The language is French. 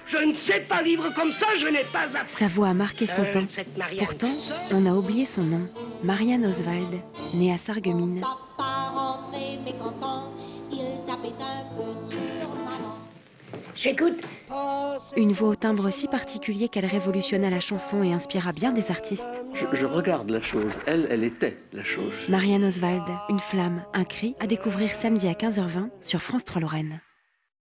Je ne sais pas vivre comme ça, je n'ai pas à... Sa voix a marqué son temps. Pourtant, on a oublié son nom. Marianne Oswald, née à Sarreguemines. Papa rentrait mécontent, il tapait un peu sur maman. J'écoute. Une voix au timbre si particulier qu'elle révolutionna la chanson et inspira bien des artistes. Je regarde la chose. Elle était la chose. Marianne Oswald, une flamme, un cri, à découvrir samedi à 15h20 sur France 3 Lorraine.